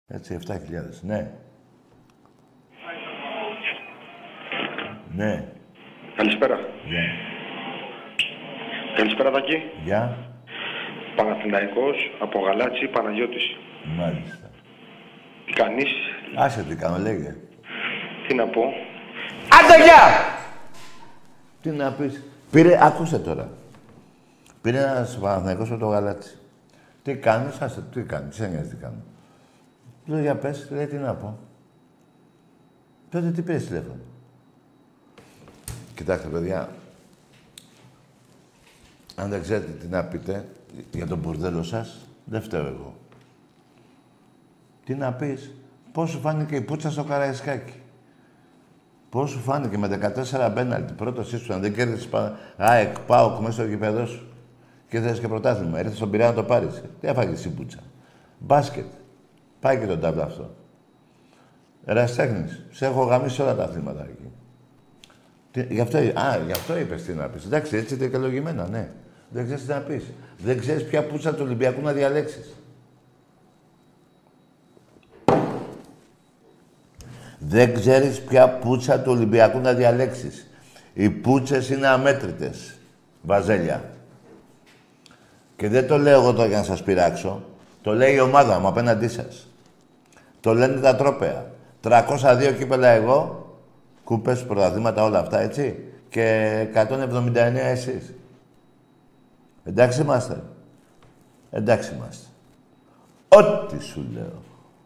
Έτσι, 7.000. Ναι. Ναι. Καλησπέρα. Γεια. Καλησπέρα, Τάκη. Γεια. Παναθηναϊκός, από Γαλάτσι, Παναγιώτης. Μάλιστα. Τι κάνεις? Άσε τι κάνω, λέγε. Τι να πω? Άντε, γεια! Τι να πεις. Ακούστε τώρα. Πήρε ένας Παναθηναϊκός από το Γαλάτσι. Τι κάνεις, άσε, τι κάνεις, σε νοιάζει τι κάνω. Λέω, για πες, λέει, τι να πω. Τότε τι πήρες τηλέφωνο. Κοιτάξτε, παιδιά, αν δεν ξέρετε τι να πείτε για τον μπουρδέλο σας, δεν φταίω εγώ. Τι να πεις, πώς σου φάνηκε η πουτσα στο Καραϊσκάκι. Πώς σου φάνηκε με 14 πέναλτι, πρώτος ήσου, αν δεν κέρδισες ΑΕΚ, ΠΑΟΚ μέσα στο γηπεδό σου και θες και πρωτάθλημα. Έρθες στον Πειραιά να το πάρεις. Τι έφαγες η πουτσα. Μπάσκετ. Πάει και τον τάβλο αυτό. Ερασιτέχνης. Σε έχω γαμίσει όλα τα αθλήματα εκεί. Γι' αυτό είπες τι να πεις. Εντάξει, έτσι δικαιολογημένα, ναι. Δεν ξέρεις τι να πεις. Δεν ξέρεις ποια πουτσα του Ολυμπιακού να διαλέξεις. Δεν ξέρεις ποια πουτσα του Ολυμπιακού να διαλέξεις. Οι πούτσες είναι αμέτρητες. Βαζέλια. Και δεν το λέω εγώ τώρα για να σας πειράξω. Το λέει η ομάδα μου απέναντί σας. Το λένε τα τρόπαια. 302 κύπελα εγώ, κούπες, πρωταθλήματα, όλα αυτά, έτσι. Και 179 εσείς. Εντάξει είμαστε. Εντάξει είμαστε. Ό,τι σου λέω.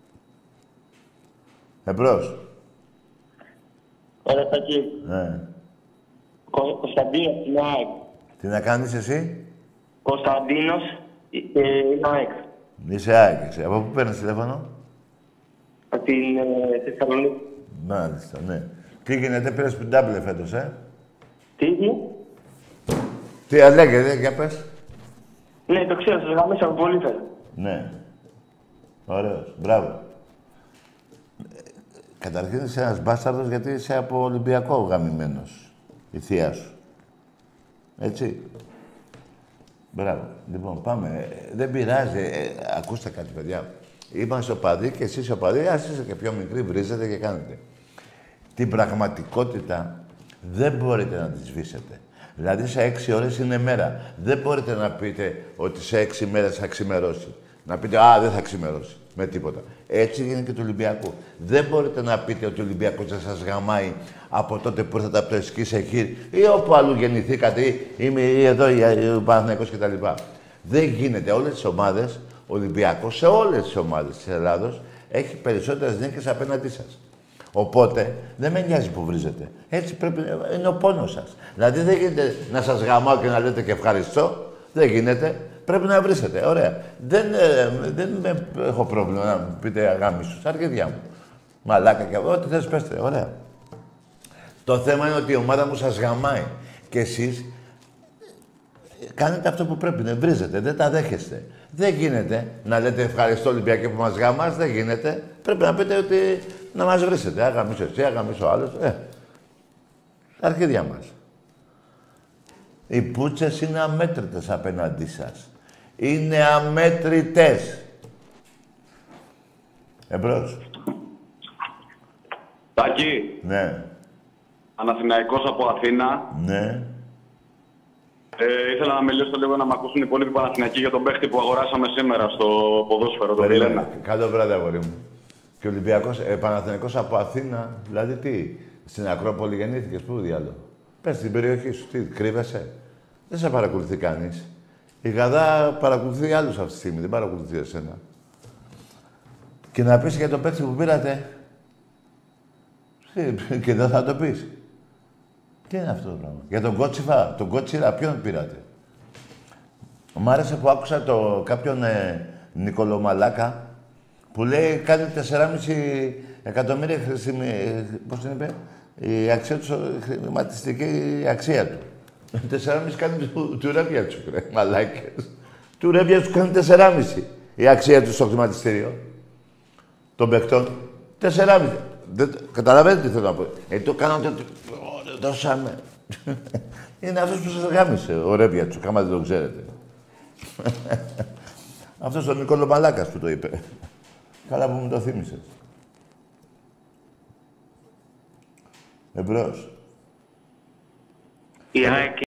Εμπρός. Ωραία, Τάκη. Ναι. Κωνσταντίνος, είναι ΑΕΚ. Τι να κάνεις εσύ. Κωνσταντίνος, είναι ΑΕΚ. Είσαι ΑΕΚ. Από πού παίρνεις τηλέφωνο. Από την Θεσσαλονίκη. Μάλιστα, ναι. Τι γίνεται, πήρες πεντάμπλε φέτος, Τι? Τι λέγεται, για πες. Ναι, το ξέρω, σας γαμίσα πολύ φέτος. Ναι. Ωραίος. Μπράβο. Καταρχήν είσαι ένας μπάσταρδος γιατί είσαι από Ολυμπιακό γαμημένος. Η θεία σου. Έτσι. Μπράβο. Λοιπόν, πάμε. Δεν πειράζει. Ακούστε κάτι, παιδιά. Είμαστε οπαδοί και εσείς οπαδοί. Ας είστε και πιο μικροί, βρίζετε και κάνετε. Την πραγματικότητα δεν μπορείτε να τη σβήσετε. Δηλαδή, σε 6 ώρες είναι μέρα. Δεν μπορείτε να πείτε ότι σε 6 μέρες θα ξημερώσει. Να πείτε, δεν θα ξημερώσει. Με τίποτα. Έτσι γίνεται και του Ολυμπιακού. Δεν μπορείτε να πείτε ότι ο Ολυμπιακός δεν σας γαμάει από τότε που ήρθατε από το Εσκή σε Χίρ ή όπου αλλού γεννηθήκατε ή εδώ ο Παναθηναϊκός κτλ. Δεν γίνεται. Όλες τις ομάδες, ο Ολυμπιακός σε όλες τις ομάδες της Ελλάδος έχει περισσότερες νίκες απέναντί σας. Οπότε δεν με νοιάζει που βρίζετε. Έτσι πρέπει, είναι ο πόνος σας. Δηλαδή δεν γίνεται να σας γαμάω και να λέτε και ευχαριστώ. Δεν γίνεται. Πρέπει να βρίσετε. Ωραία. Δεν έχω πρόβλημα να μου πείτε αγάμι σου. Αρκετιά μου. Μαλάκα και ό,τι θες πέστε. Ωραία. Το θέμα είναι ότι η ομάδα μου σας γαμάει. Και εσείς κάνετε αυτό που πρέπει. Δεν βρίζετε. Δεν τα δέχεστε. Δεν γίνεται να λέτε ευχαριστώ Ολυμπιακέ που μας γαμάς. Δεν γίνεται. Πρέπει να πείτε ότι να μας βρίσετε. Αγαμίσω εσύ, αγαμίσω άλλος. Τα αρχίδια μας. Οι πούτσες είναι αμέτρητες απέναντί σας. Είναι αμέτρητες. Εμπρός. Τάκη. Ναι. Παναθηναϊκός από Αθήνα. Ναι. Ήθελα να μιλήσω λίγο να μ' ακούσουν οι υπόλοιποι Παναθηναϊκοί για τον παίχτη που αγοράσαμε σήμερα στο ποδόσφαιρο, τον Βιλένα. Καλό βράδυ, αγόρι μου. Και ο Ολυμπιακός, Παναθηναϊκός από Αθήνα, δηλαδή τι, στην Ακρόπολη γεννήθηκες, πού διάλογο. Πες στην περιοχή σου, τι, κρύβεσαι. Δεν σε παρακολουθεί κανείς. Η Γαδά παρακολουθεί άλλους αυτή τη στιγμή, δεν παρακολουθεί εσένα. Και να πεις για το παίκτη που πήρατε. Και δεν θα το πεις. Τι είναι αυτό το πράγμα. Για τον Κότσιφα, τον Κότσιρα, ποιον πήρατε. Μ' άρεσε που άκουσα κάποιον Νικολομαλάκα που λέει κάνει 4,5 εκατομμύρια πώς την είπε, η αξία του, χρηματιστική αξία του. 4,5 κάνει του Ρέβια του, μαλάκες. Του Ρέβια του κάνει 4,5 η αξία του στο χρηματιστήριο των παιχτών. 4,5. Καταλαβαίνετε τι θέλω να πω. Το κάνατε, δώσαμε. Είναι αυτός που σας γάμισε, ο Ρέβια του, άμα δεν το ξέρετε. Αυτός ο Νικόλο Μαλάκας που το είπε. Καλά που μου το θύμισες. Εμπρός. Η ΑΕΚ